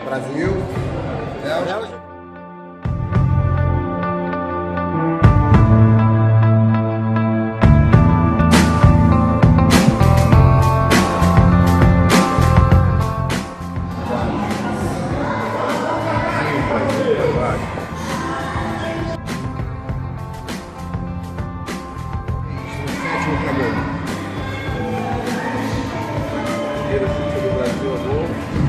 Brasil, Bélgica. Primeiro chute do Brasil, gol.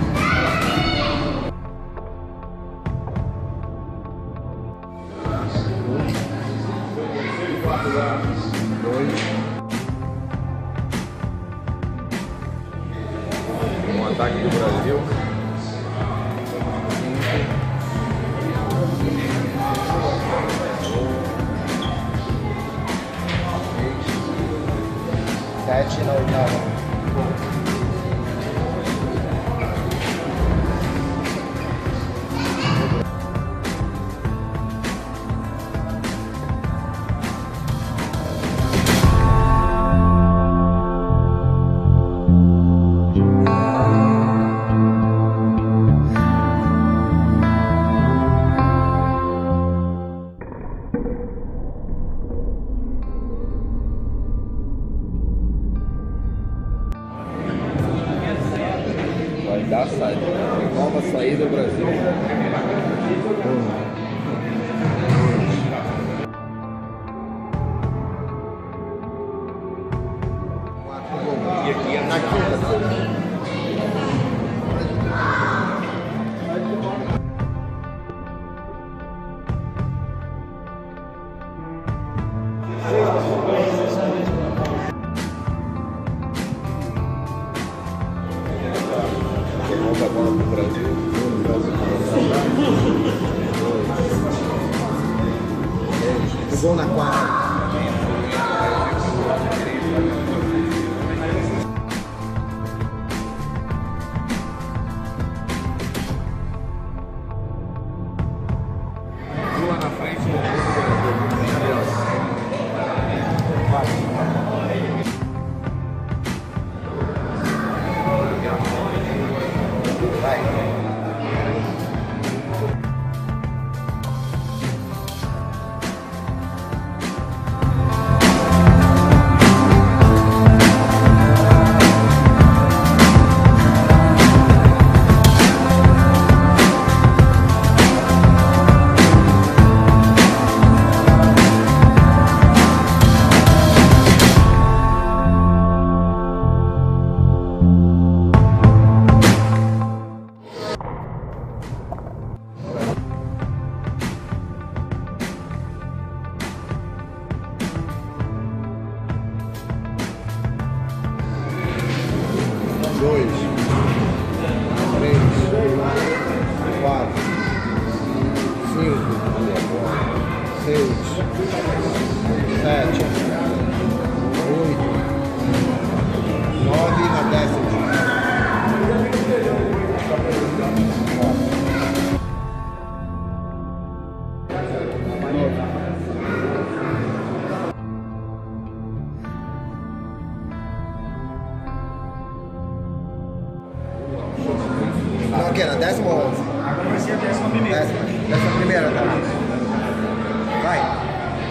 Um ataque do Brasil. 7 na oitava. Vai dar saída. Nova saída do Brasil. E aqui é na quinta. Nova bola pro Brasil. O gol na quarta. Lua na frente do vai. Dois, três, quatro, cinco, seis, sete, oito, 9 na décima. Não, aqui, na décima ou 11? Agora vai ser a 11ª. Décima primeira, tá? Vai.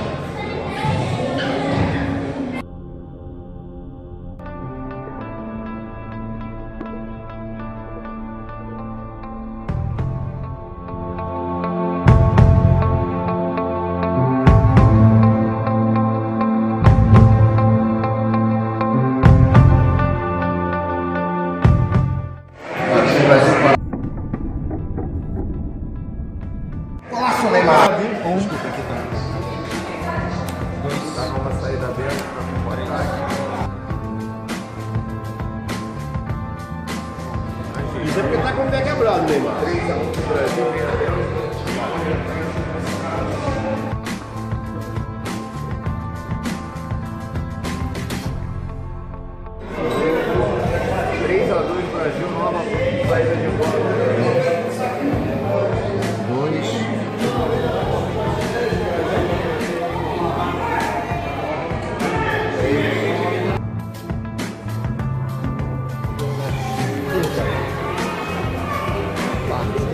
Nossa, Neymar! Desculpa, aqui tá. Tá numa saída aberta, Isso é porque tá com o pé quebrado, Neymar. 3-1 pro Brasil, vem a Bélgica. Brasil, nova saída de bola. 2. Quatro.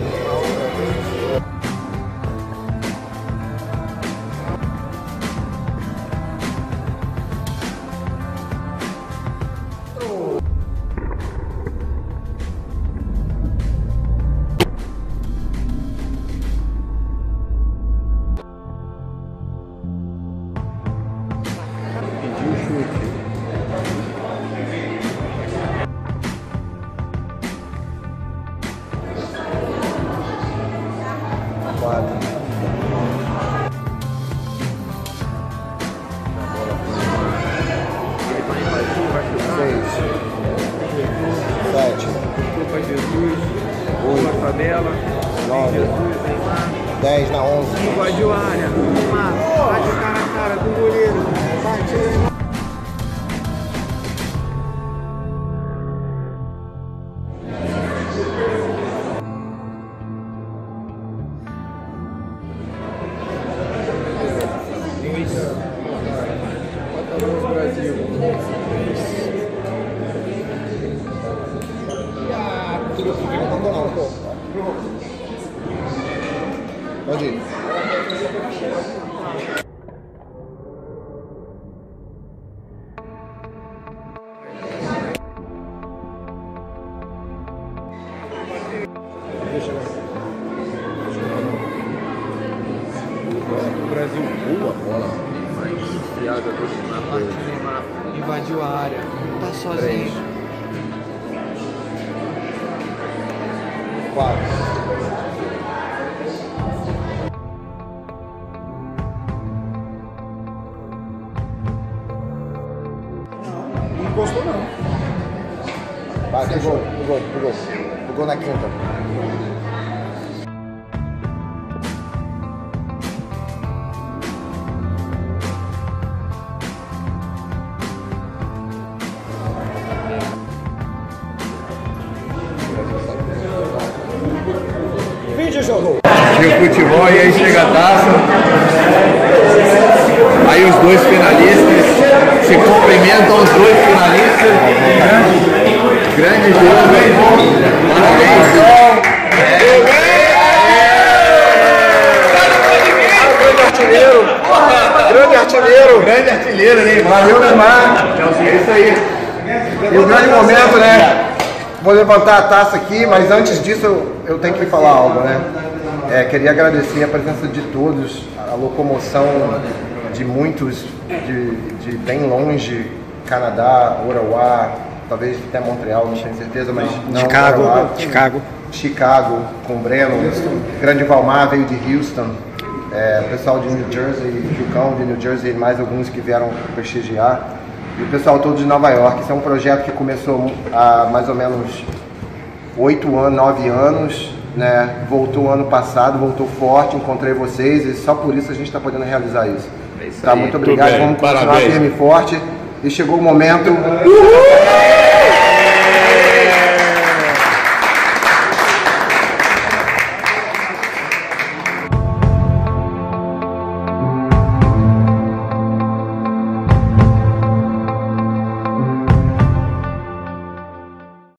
9, 10 na 11. Invadiu a área. Vamos lá. Bate cara a cara com o goleiro. Bate. Brasil. Pode ir. O Brasil boa a bola. Enfiada todo na parte. Invadiu a área. Tá sozinho. 4. Não encostou não. Vai, pegou na quinta. Vídeo jogo. Chega o futebol e aí chega a taça. Aí os dois finalistas se cumprimentam, os dois finalistas. Grande jogo. Parabéns. Grande artilheiro, Neymar. Valeu, Neymar. É isso aí. E o grande momento, né? Vou levantar a taça aqui, mas antes disso eu tenho que falar algo, né? Queria agradecer a presença de todos, a locomoção de muitos de bem longe, Canadá, Ottawa, talvez até Montreal, não tenho certeza, mas não. Chicago, com o Breno, grande Valmar veio de Houston, pessoal de New Jersey, Jucão de New Jersey e mais alguns que vieram prestigiar. E o pessoal todo de Nova York. Esse é um projeto que começou há mais ou menos 8 anos, 9 anos, né? Voltou ano passado, voltou forte, encontrei vocês e só por isso a gente está podendo realizar isso. É isso tá, aí. muito obrigado, vamos continuar Parabéns. firme e forte. E chegou o momento. Uhul!